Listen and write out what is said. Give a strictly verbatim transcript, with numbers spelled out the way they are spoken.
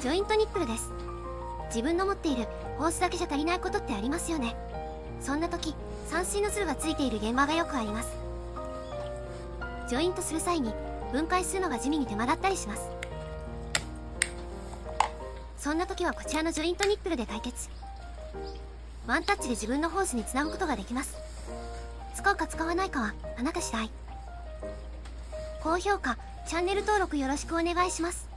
ジョイントニップルです。自分の持っているホースだけじゃ足りないことってありますよね。そんな時、散水ノズルがついている現場がよくあります。ジョイントする際に分解するのが地味に手間だったりします。そんな時はこちらのジョイントニップルで解決。ワンタッチで自分のホースにつなぐことができます。使うか使わないかはあなた次第。高評価、チャンネル登録よろしくお願いします。